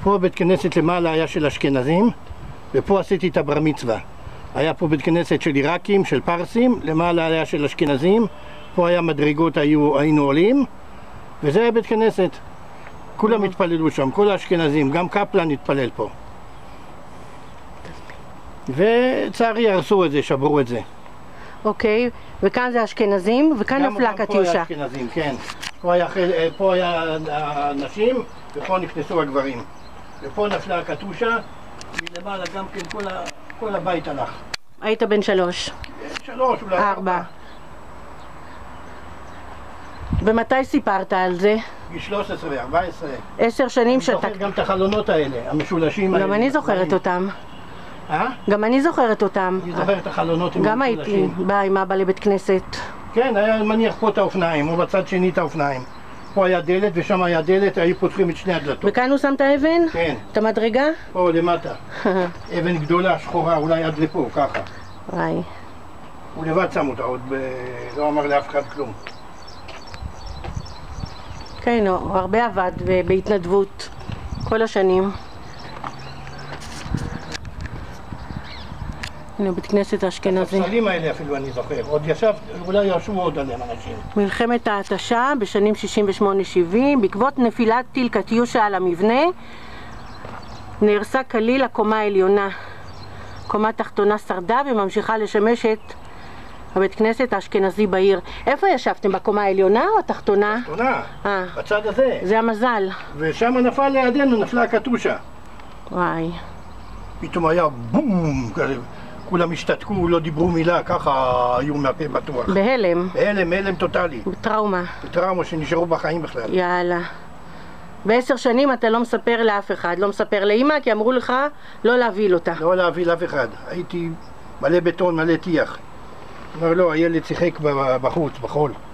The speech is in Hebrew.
פה בית כנסת למעלה היה של אשכנזים, ופה עשיתי את הבר מצווה. היה פה בית כנסת של עיראקים, של פרסים, למעלה היה של אשכנזים, פה היה מדרגות, היינו עולים, וזה היה בית כנסת. כולם התפללו שם, כל האשכנזים, גם קפלן התפלל פה. וצערי הרסו את זה, שברו את זה. אוקיי, וכאן זה אשכנזים, וכאן נפלה קטיושה. פה היה אשכנזים, כן. פה היה הנשים, ופה נכנסו הגברים. ופה נפלה הקטיושה, מלמעלה גם כן כל הבית הלך. היית בן 3? 3, אולי 4. ומתי סיפרת על זה? גיל 13 ו-14. 10 שנים שאתה... אני זוכר גם את החלונות האלה, המשולשים האלה. גם אני זוכרת אותם. גם אני זוכרת אותם. אני זוכר את החלונות עם גם הייתי באה עם אבא לבית כנסת. כן, היה מניח פה את האופניים, או בצד שני את האופניים. פה היה דלת ושם היה דלת, היו פותחים את שני הדלתות. וכאן הוא שם את האבן? כן. את המדרגה? פה למטה. אבן גדולה, שחורה, אולי עד לפה, ככה. וואי. הוא לבד שם אותה, עוד לא אמר לאף אחד כלום. כן, הוא הרבה עבד בהתנדבות כל השנים. הנה בית כנסת האשכנזי. הספסלים האלה אפילו אני זוכר, עוד ישב, אולי ישבו עוד עליהם אנשים. מלחמת ההתשה בשנים 68-70, בעקבות נפילת טיל קטיושה על המבנה, נהרסה כליל הקומה העליונה. קומה תחתונה שרדה וממשיכה לשמש את הבית כנסת האשכנזי בעיר. איפה ישבתם? בקומה העליונה או התחתונה? תחתונה, בצד הזה. זה המזל. ושם נפל לידינו, נפלה הקטיושה. וואי. פתאום היה בום כזה. כולם השתתקו, לא דיברו מילה, ככה היו מהפה בטוח. בהלם. בהלם טוטלי. בטראומה. בטראומה שנשארו בחיים בכלל. יאללה. ב10 שנים אתה לא מספר לאף אחד, לא מספר לאמא, כי אמרו לך לא להביא אותה. לא להביא לאף אחד. הייתי מלא בטון, מלא טיח. אמר לא, הילד שיחק בחוץ, בחול.